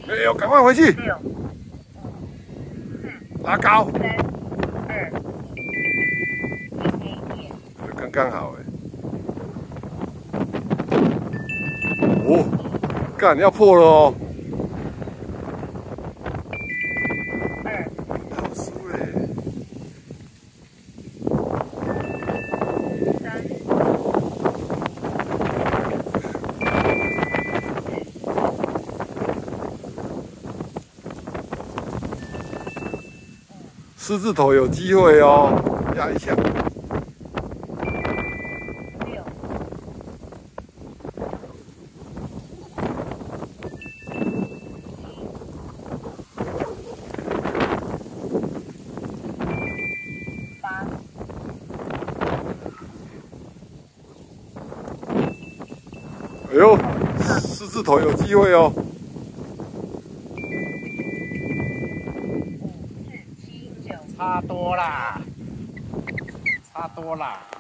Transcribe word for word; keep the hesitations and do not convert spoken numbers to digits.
哎呦，赶快回去！ 六、五、 拉高， 四、三、二、一， 刚刚好哎。哦，干要破了哦！ 二、 好输嘞！ 三、 狮子头有机会哦，压一下。 六、八。 哎呦，狮子头有机会哦。 五、四、七、九。 差多啦，差多啦。